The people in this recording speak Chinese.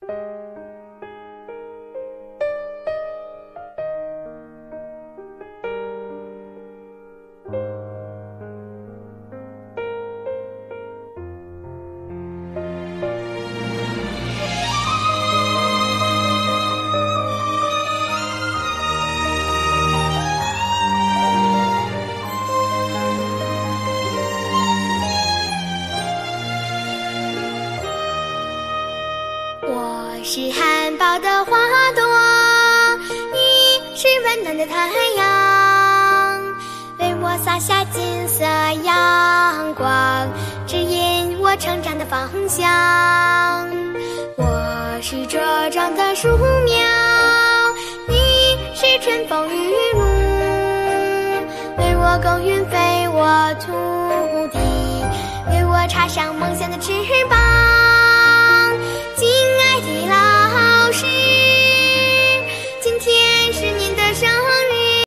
我是含苞的花朵，你是温暖的太阳，为我洒下金色阳光，指引我成长的方向。我是茁壮的树苗，你是春风雨露，为我耕耘肥沃土地，为我插上梦想的翅膀。